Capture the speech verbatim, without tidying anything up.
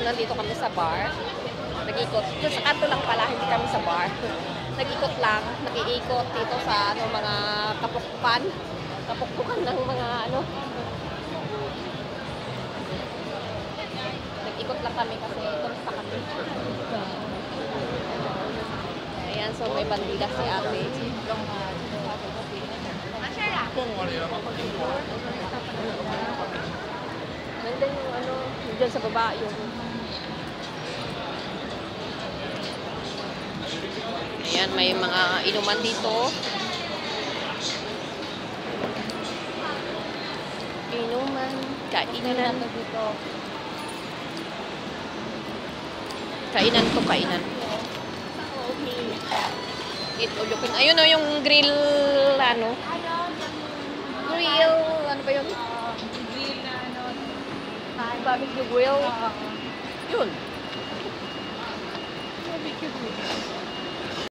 nandito kami sa bar. Nag-ikot. Doon sa kanto lang pala, hindi kami sa bar. Nag-ikot lang, nag-iikot dito sa ano, mga kapukpan. Kapukpukan ng mga ano. Nag-ikot lang kami kasi turista kami. Ayan, so may bandila si ate. Nandun yung ano, dyan sa baba yung ayan, may mga inuman dito. Inuman, kainan dito. Kainan to, kainan. Ito, looking. Ayun o, yung grill, ano? Grill, ano ba yun? Grill na ano. Barbecue grill. Yun. Barbecue grill.